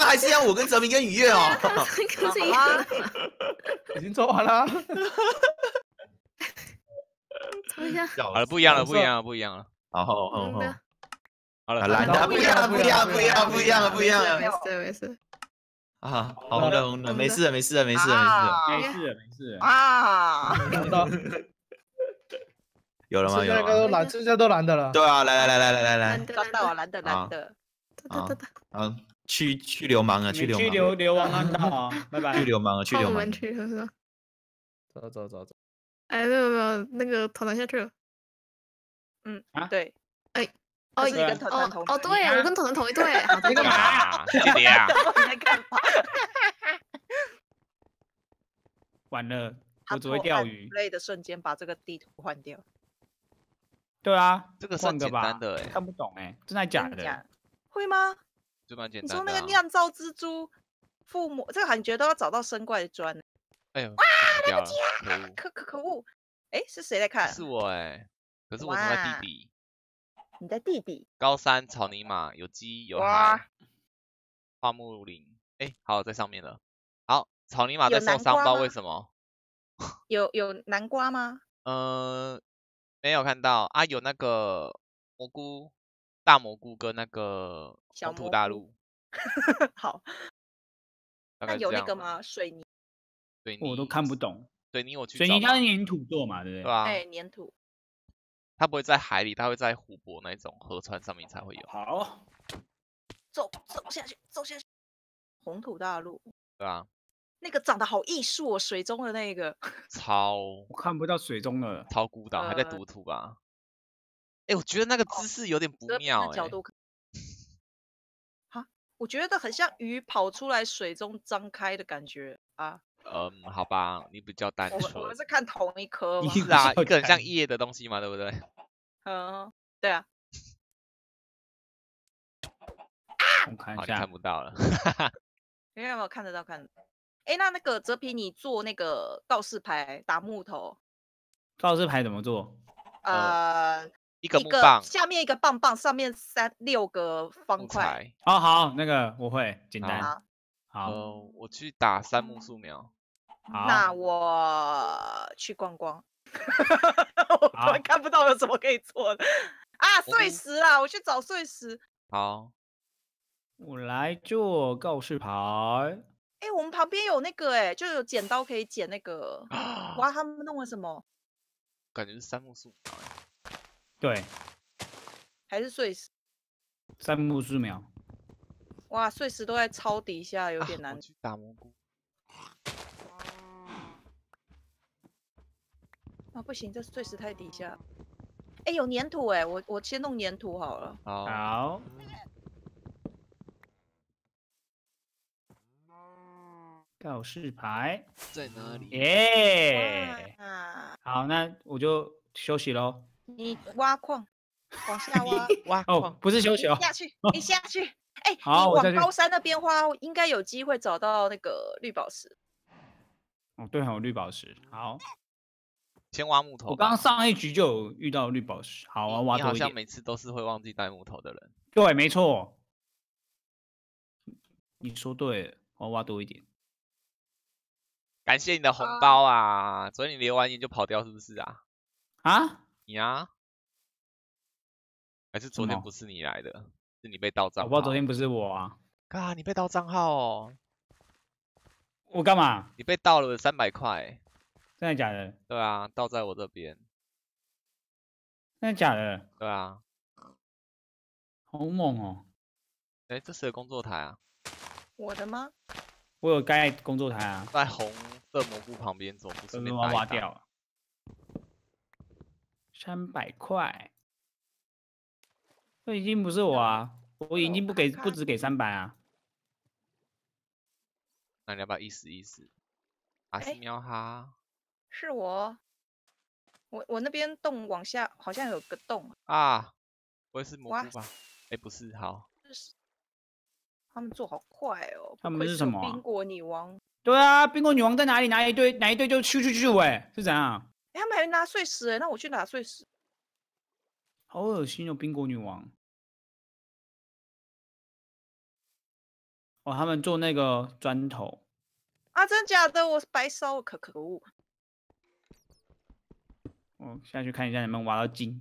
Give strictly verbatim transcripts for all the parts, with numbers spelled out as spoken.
还是让我跟泽明跟雨月哦。 可是一个已经做完了。 抽一下。 好了，不一样了，不一样了，不一样了。 好好好好。 好了， 蓝的不一样了，不一样了，不一样了，不一样了，不一样了。 没事没事。 啊，红的红的，没事了，没事了，没事了， 没事了，没事了。 啊！ 有了吗？有了吗？ 都蓝，这下都蓝的了。 对啊，来来来来来来来， 抓到蓝的蓝的。 好，好，去去流氓了，去流氓。 去流流氓安道啊，拜拜。 去流氓了，去流氓。 去是吧？ 走走走走。 哎，没有没有，那个团团下去了。 嗯啊，对。 哎。 哦，是跟团团同哦，对，我跟团团同一队。 你干嘛？姐姐啊！ 你在干嘛？ 完了，我只会钓鱼。 累的瞬间把这个地图换掉。 对啊， 这个算简单的哎， 看不懂哎，真的假的？ 会吗？ 就蛮简单的。 你说那个酿造蜘蛛附魔，这个感觉都要找到生怪的砖。 哎呦， 哇，来不及了！ 可可可恶！哎，是谁在看？ 是我哎，可是我在地底。 你在地底？ 高山草泥马，有鸡有海，花木林。哎，好，在上面了。好，草泥马在受伤，不知道为什么。 有有南瓜吗？ 呃，没有看到啊，有那个蘑菇，大蘑菇跟那个红土大陆。 好。 那有那个吗？水泥？ 水泥我都看不懂。 水泥我去。 水泥它是粘土做嘛，对不对？ 对啊。 哎，粘土。 它不会在海里，它会在湖泊那种河川上面才会有。 好， 走走下去，走下去。红土大陆。 对啊。 那个长得好艺术哦，水中的那个。 超。 我看不到水中的。 超孤岛，还在读图吧？哎，我觉得那个姿势有点不妙哎。 哈，我觉得很像鱼跑出来水中张开的感觉啊。 嗯，好吧，你比较单纯。 我们是看同一颗吗？ 是啊，一个很像叶的东西嘛，对不对？ 嗯，对啊。 我看一下，看不到了。 你有没有看得到？看得到。哎，那那个泽皮，你做那个告示牌打木头。 告示牌怎么做？ 呃， 一个木棒， 下面一个棒棒，上面三六个方块。 哦，好，那个我会，简单。好， 呃，我去打三木素描。 那我去逛逛。我突然看不到有什么可以做的啊！碎石啊，我去找碎石。 好， 我来做告示牌。 哎，我们旁边有那个哎，就有剪刀可以剪那个。哇，他们弄了什么？ 感觉是三木素描。 对， 还是碎石。 三木素描。 哇，碎石都在抄底下，有点难。 我去打蘑菇。 啊，不行，这碎石太底下。哎，有粘土哎，我我先弄粘土好了。 好。告示牌在哪里？ 耶！好，那我就休息喽。 你挖矿，往下挖。 挖哦，不是休息哦。 下去，你下去。哎，你往高山那边挖，应该有机会找到那个绿宝石。 哦，对，还有绿宝石。好。 先挖木头。 我刚刚上一局就有遇到绿宝石，好啊，挖多一点。 你好像每次都是会忘记带木头的人。 对，没错。你说对了，我要挖多一点。 感谢你的红包啊！昨天你留完言就跑掉是不是啊？ 啊？ 你啊？还是昨天不是你来的，是你被盗账号？ 我不知道昨天不是我啊。 啊，你被盗账号哦。 我干嘛？ 你被盗了三百块。 真的假的？ 对啊，倒在我这边。 真的假的？ 对啊。 好猛哦！ 哎，这谁的工作台啊？ 我的吗？ 我有盖工作台啊。 在红色蘑菇旁边走，不是被挖掉了。三百块，这已经不是我啊！我已经不给，不止给三百啊。 那你要不要意思意思？阿西喵哈。 是我，我我那边洞往下好像有个洞啊，不会是蘑菇吧？哎，不是，好。 他们做好快哦！ 他们是什么？ 冰果女王。 对啊，冰果女王在哪里？拿一堆，拿一堆就咻咻咻哎，是怎样？ 哎，他们还拿碎石哎，那我去拿碎石。 好恶心哦，冰果女王。 哦，他们做那个砖头啊，真假的？我是白烧，可可恶！ 我下去看一下能不能挖到金。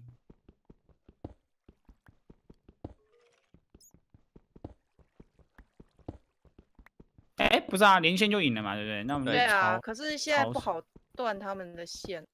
哎，不是啊，连线就赢了嘛，对不对？那我们就对啊， 抄可是现在抄死不好断他们的线，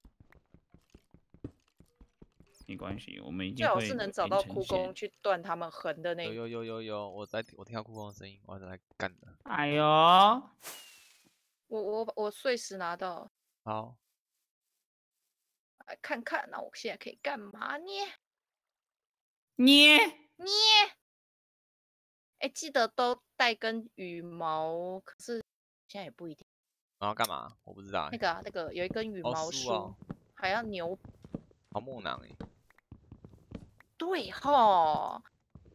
没关系，我们一定最好会是能找连成到枯线工去断他们横的那有有有有有，我在我听到酷风的声音，我要来干的。 哎呦， 我我我碎石拿到， 好， 来看看，那我现在可以干嘛呢？ 捏捏，哎，记得都带根羽毛，可是现在也不一定。 然后干嘛？我不知道、欸。 那个啊，那个有一根羽哦毛梳， 梳哦还要牛。 好木囊哎、 对吼，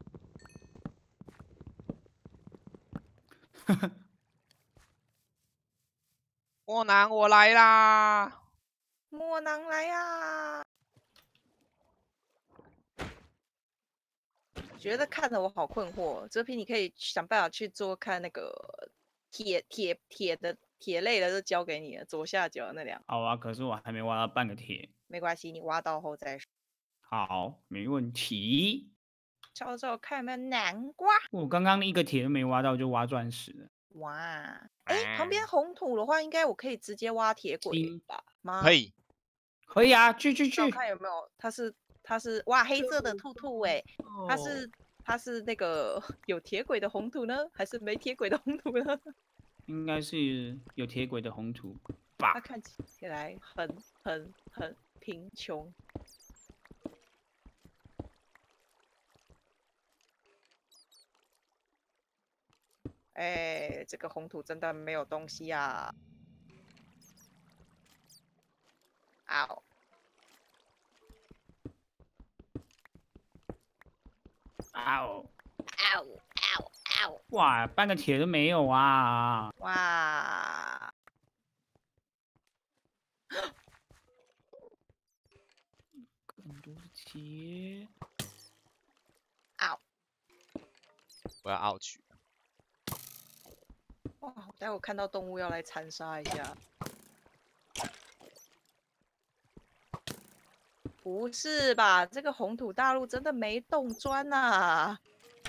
木囊我来啦！ 莫囊来呀！觉得看得我好困惑，哲平，你可以想办法去做看那个铁铁铁的铁类的，就交给你了，左下角那两个好啊，可是我还没挖到半个铁。 没关系，你挖到后再说。 好，没问题。 找找看有没有南瓜。 我刚刚一个铁都没挖到，就挖钻石了。 哇，哎，旁边红土的话，应该我可以直接挖铁轨金吧？吗？ 可。以， 可以啊，去去那我去。 看有没有，它是它是哇黑色的兔兔哎、它哦是它是那个有铁轨的红土呢，还是没铁轨的红土呢？ 应该是有铁轨的红土它吧？ 看起来很很很贫穷。哎，这个红土真的没有东西啊！嗷！ 啊哦， 嗷嗷嗷！ 哇，半个铁都没有啊！ 哇！ 更多的铁。 嗷！ 我要傲取。 哇！我待会看到动物要来残杀一下。不是吧？这个红土大陆真的没洞砖呐、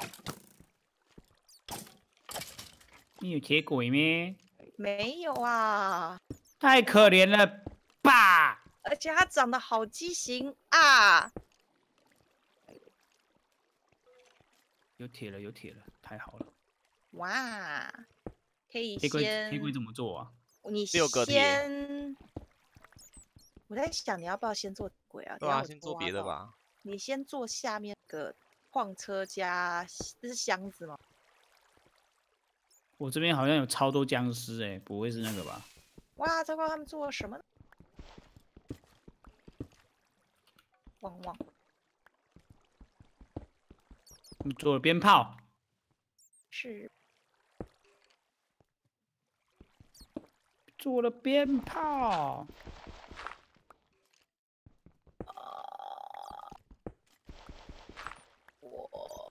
你有铁轨咩？ 没有啊！ 太可怜了吧！ 而且它长得好畸形啊！ 有铁了，有铁了，太好了！ 哇！可以铁轨先， 铁轨怎么做啊？ 你六个铁先，我在想你要不要先做轨啊？ 对啊， 等下我先做挖到。 别的吧。 你先做下面的矿车加，这是箱子吗？ 我这边好像有超多僵尸哎、不会是那个吧？ 哇，糟糕，他们做了什么呢？汪汪！ 他们做了鞭炮， 是做了鞭炮。 啊，我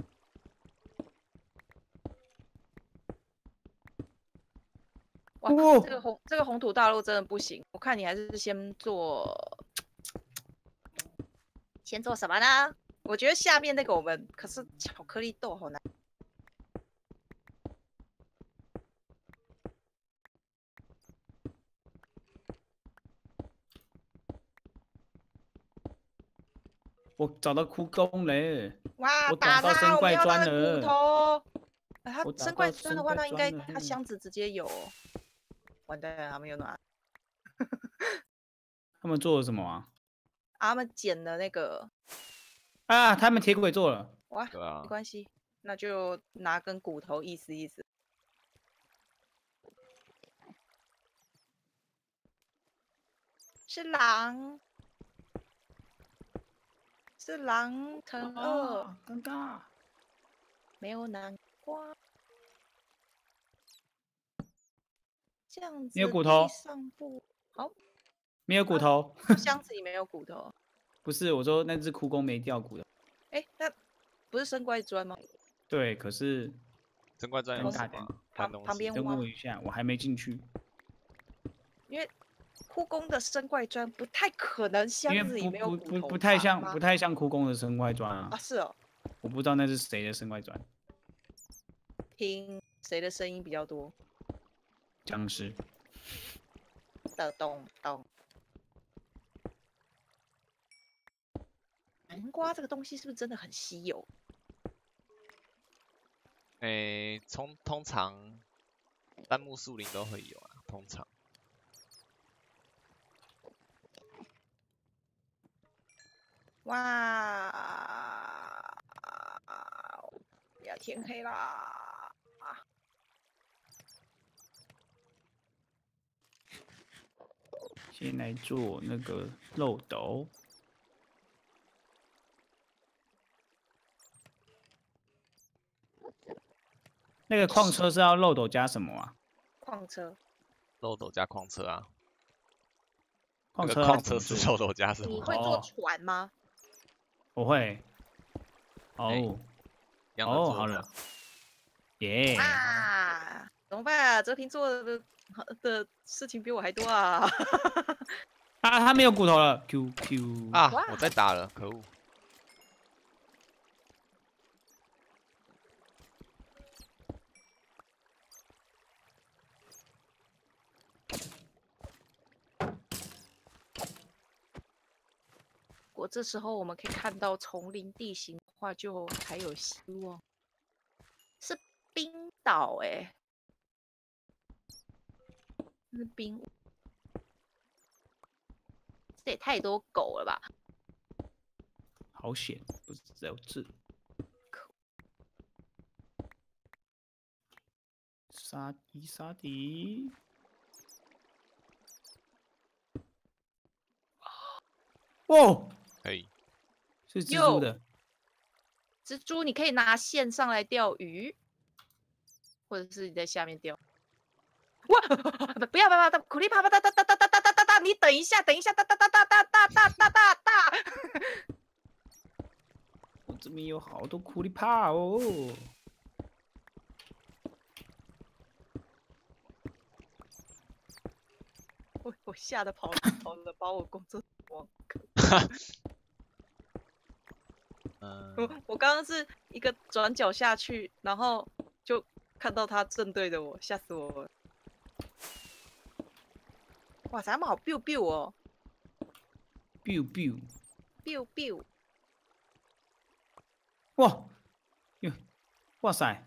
哇， 哦这个红这个红土大陆真的不行，我看你还是先做，先做什么呢？我觉得下面那个我们可是巧克力豆好难。 我找到枯工了， 哇， 我打找到生他！我们怪砖要他的骨了头。哎，他我找生怪到砖的话， 生怪那应该砖了他箱子直接有哦。完蛋了，他们有拿。 他们做了什么啊？ 啊他们捡了那个， 啊，他们铁轨做了。 哇， 对啊没，关系，那就拿根骨头意思意思。是狼，是狼乘二， 啊，尴尬。 没有南瓜。这样子没有骨头地上不好， 没有骨头， 箱子里没有骨头。 不是我说那只枯工没掉骨头。 哎，那不是生怪砖吗？ 对，可是神怪砖有什么？ 旁东西。 旁边等我一下，我还没进去。 因为哭宫的生怪砖不太可能箱因为不子里没有不骨头不不太像吧不太像哭宫的生怪砖啊。 啊，是哦。 我不知道那是谁的生怪砖。 听谁的声音比较多？ 僵尸。 的咚咚。南瓜这个东西是不是真的很稀有？ 诶，通通常丹木树林都会有啊，通常。 哇！要天黑啦！ 先来做那个漏斗。那个矿车是要漏斗加什么啊？ 矿车。 漏斗加矿车啊。 矿车矿车是漏斗加什么？ 你会坐船吗？ 我会。哦。哦，好了。耶。 啊！怎么办？哲平做的的事情比我还多啊！ 啊，他没有骨头了。Q Q 啊！我在打了，可恶！ 如果这时候我们可以看到丛林地形的话，就还有希望。是冰岛哎、欸，是冰，这也太多狗了吧！ 好险，不是只有这。杀敌杀敌！哦， 可以， 是蜘蛛的。 蜘蛛，你可以拿线上来钓鱼，或者是你在下面钓。哇！不要不要不要！苦力怕怕哒哒哒哒哒哒哒哒哒！你等一下，等一下，哒哒哒哒哒哒哒哒哒哒！ 我这边有好多苦力怕哦。 我我吓得跑跑了，把我工作忘。 嗯， 我我刚刚是一个转角下去，然后就看到他正对着我，吓死我了！哇塞，他们好 biu biu 哦 biu biu biu biu！ 哇，哟，哇塞，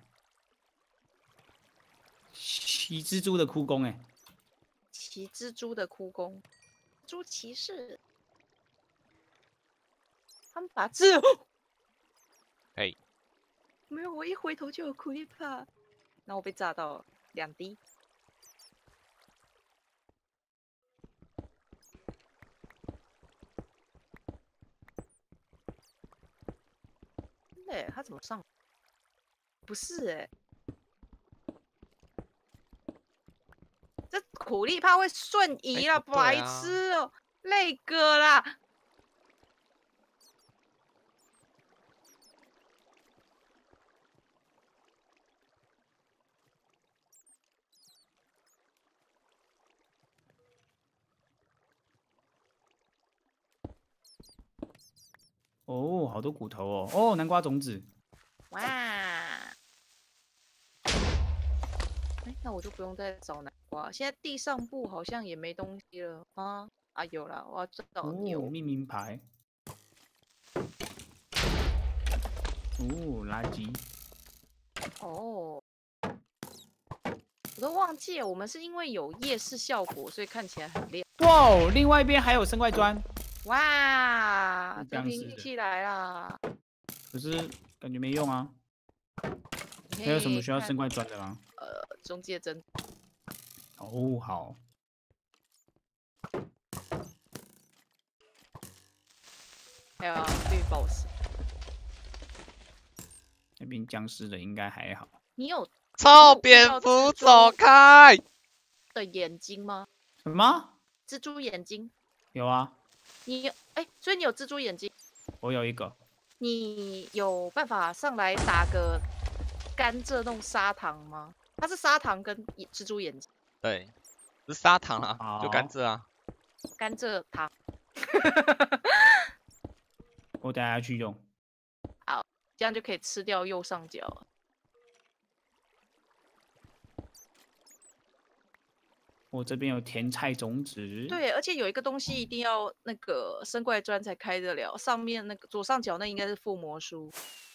骑蜘蛛的哭工哎。 骑蜘蛛的哭工，猪骑士，他们把蜘， 嘿， 没有，我一回头就有苦力怕，然后我被炸到了两滴。哎，他怎么上？不是哎、欸。这苦力怕会瞬移啦，白痴哦、喔，累哥啦！ 哦，好多骨头哦，哦，南瓜种子。 哇！哎，那我就不用再找南瓜。现在地上部好像也没东西了啊！啊，有了，我要找牛。 哦，命名牌。哦，垃圾。 哦，我都忘记了，我们是因为有夜视效果，所以看起来很亮。 哇哦，另外一边还有生怪砖。 哇，这瓶僵尸的运气来啦！ 可是感觉没用啊。还有什么需要生怪砖的吗？ 呃，中介针。 哦，好。 还有绿宝石。 那边僵尸的应该还好。 你有臭蝙蝠走开！ 的眼睛吗？ 什么？ 蜘蛛眼睛？ 有啊。 你有哎、欸，所以你有蜘蛛眼睛？ 我有一个。 你有办法上来打个甘蔗弄砂糖吗？它是砂糖跟蜘蛛眼睛。 对，是砂糖啊，就甘蔗啊。 甘蔗糖。 我等下去用。 好，这样就可以吃掉右上角了。 我这边有甜菜种子。 对，而且有一个东西一定要那个生怪砖才开得了，上面那个左上角那应该是附魔书。